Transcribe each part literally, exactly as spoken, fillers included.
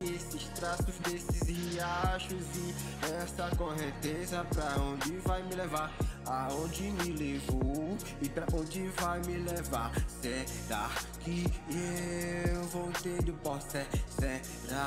esses traços desses riachos e essa correnteza pra onde vai me levar? Aonde me levou e pra onde vai me levar? Será que eu voltei do pó? Será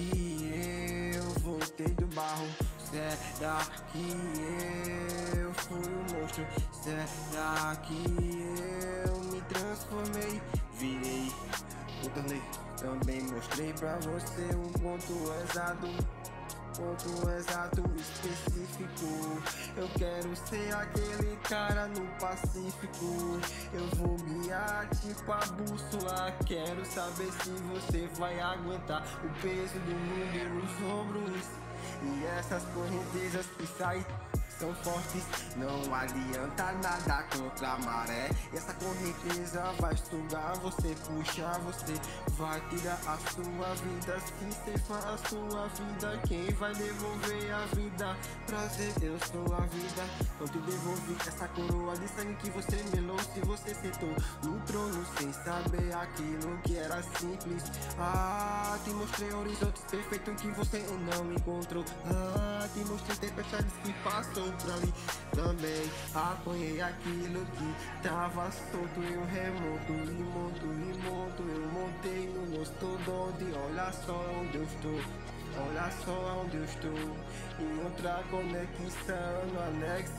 que eu voltei do barro? Será que eu fui um monstro? Será que eu me transformei? Virei, eu tornei. Também mostrei pra você um ponto exato, ponto exato específico. Eu quero ser aquele cara no Pacífico. Eu vou guiar tipo a bússola. Quero saber se você vai aguentar o peso do mundo nos ombros. E essas correntezas que saem são fortes, não adianta nada contra a maré. Essa correnteza vai sugar você, puxar você, vai tirar a sua vida. Se ceifar a sua vida, quem vai devolver a vida? Prazer, eu sou a vida. Não te devolvi essa coroa de sangue que você melou. Se você sentou no trono sem saber aquilo que era simples. Ah, te mostrei horizontes perfeitos que você não encontrou. Ah, te mostrei tempestades que passou por ali. Também apanhei aquilo que tava solto. Eu remonto e monto e monto. Eu montei no mastodonte. Olha só onde eu estou, olha só onde eu estou. Em outra conexão no anexo.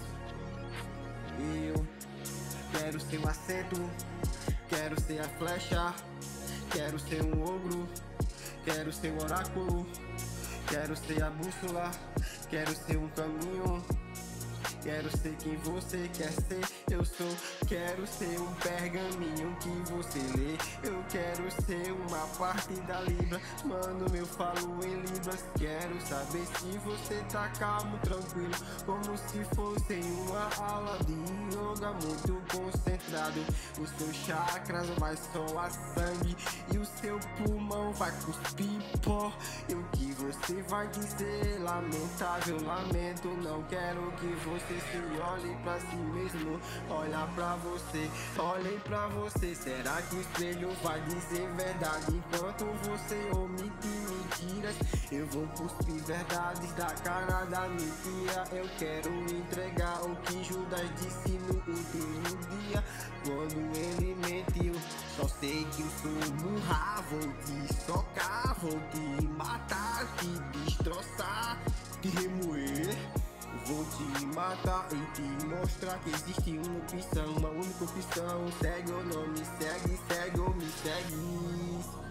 Eu quero ser um assento, quero ser a flecha, quero ser um ogro, quero ser um oráculo, quero ser a bússola, quero ser um caminho. Quero ser quem você quer ser, eu sou. Quero ser um pergaminho que você lê. Eu quero ser uma parte da Libra. Mano, eu falo em Libras. Quero saber se você tá calmo, tranquilo, como se fosse em uma aula de yoga muito concentrado. Os seus chakras vai soar sangue e o seu pulmão vai cuspir pó. E o que você vai dizer? Lamentável, lamento. Não quero que você se olhe pra si mesmo. Olha pra você, olhem pra você. Será que o espelho vai dizer verdade enquanto você omite mentiras? Eu vou cuspir verdades da cara da mentira. Eu quero entregar o que Judas disse no último dia, quando ele mentiu. Só sei que eu sou um rá. Vou te socar, vou te matar, te destroçar, te remoer. Vou te matar e te mostrar que existe uma opção, uma única opção. Segue ou não me segue, segue ou me segue.